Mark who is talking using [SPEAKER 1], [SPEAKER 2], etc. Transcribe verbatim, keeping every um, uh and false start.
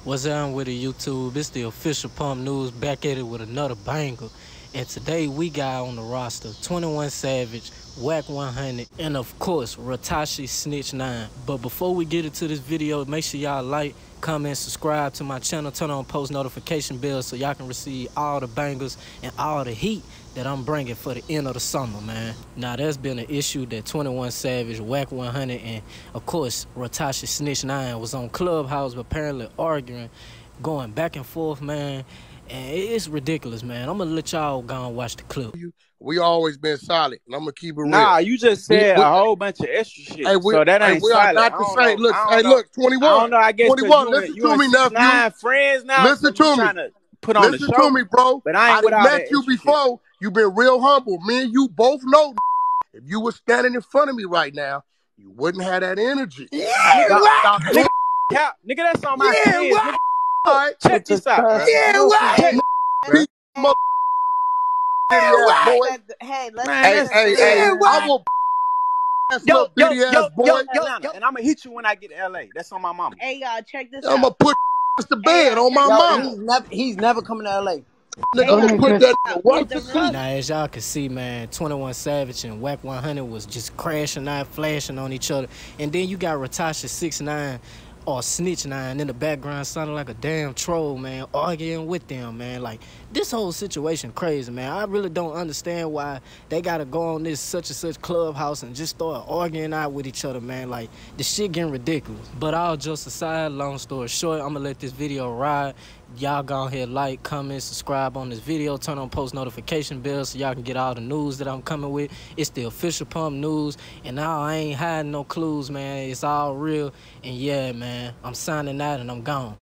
[SPEAKER 1] What's on with the YouTube? It's the official Pump News, back at it with another banger. And today we got on the roster twenty-one Savage, Wack one hundred, and of course Ratashi Snitch nine. But before we get into this video, make sure y'all like, comment, subscribe to my channel, turn on post notification bell so y'all can receive all the bangers and all the heat that I'm bringing for the end of the summer, man. Now, there's been an issue that twenty-one Savage, Wack one hundred, and of course Ratashi Snitch nine was on Clubhouse apparently arguing, going back and forth, man. And it's ridiculous, man. I'm gonna let y'all go and watch the clip.
[SPEAKER 2] We always been solid, and I'm gonna keep it real.
[SPEAKER 3] Nah, you just said
[SPEAKER 2] we, we,
[SPEAKER 3] a whole bunch of extra shit.
[SPEAKER 2] Hey, we,
[SPEAKER 3] so that ain't
[SPEAKER 2] hey, we
[SPEAKER 3] solid.
[SPEAKER 2] are not the same. Look, hey,
[SPEAKER 3] know.
[SPEAKER 2] look, twenty-one.
[SPEAKER 3] I don't know. I guess
[SPEAKER 2] twenty-one.
[SPEAKER 3] You
[SPEAKER 2] Listen
[SPEAKER 3] and,
[SPEAKER 2] to
[SPEAKER 3] you
[SPEAKER 2] me, nephew.
[SPEAKER 3] Nine friends now.
[SPEAKER 2] Listen
[SPEAKER 3] so
[SPEAKER 2] to me.
[SPEAKER 3] To put on
[SPEAKER 2] Listen
[SPEAKER 3] the show,
[SPEAKER 2] to me, bro.
[SPEAKER 3] But I ain't
[SPEAKER 2] I met you before. You been real humble. Me and you both know. If you were standing in front of me right now, you wouldn't have that energy.
[SPEAKER 3] Yeah, right. Nigga, cap, nigga, that's on my
[SPEAKER 2] yeah,
[SPEAKER 3] kids.
[SPEAKER 2] Right.
[SPEAKER 3] Nigga, right. Check this out. Bro.
[SPEAKER 2] Yeah, right. Right. Yeah, right.
[SPEAKER 4] Hey, let's
[SPEAKER 2] hey, hey, hey,
[SPEAKER 4] yeah,
[SPEAKER 2] I will
[SPEAKER 3] yo, yo, yo,
[SPEAKER 2] ass boy.
[SPEAKER 3] Yo, yo, yo, and I'm gonna hit you when I get to L A. That's on my mama.
[SPEAKER 4] Hey, y'all, check this
[SPEAKER 2] I'm
[SPEAKER 4] out.
[SPEAKER 2] I'm gonna put to bed hey, on my
[SPEAKER 5] yo,
[SPEAKER 2] mama.
[SPEAKER 5] He's never, he's never coming to L A.
[SPEAKER 2] Nigga, I'm gonna put that right to sleep.
[SPEAKER 1] Now, as y'all can see, man, twenty-one Savage and Wack one hundred was just crashing out, flashing on each other. And then you got Ratashi six nine or Snitch nine in the background sounding like a damn troll, man, arguing with them, man. Like, this whole situation crazy, man. I really don't understand why they gotta go on this such and such clubhouse and just start arguing out with each other, man. Like, the shit getting ridiculous. But all jokes aside, long story short, I'm gonna let this video ride. Y'all go ahead, like, comment, subscribe on this video, turn on post notification bell so y'all can get all the news that I'm coming with. It's the official Pump News, and now I ain't hiding no clues, man. It's all real, and yeah, man, I'm signing out and I'm gone.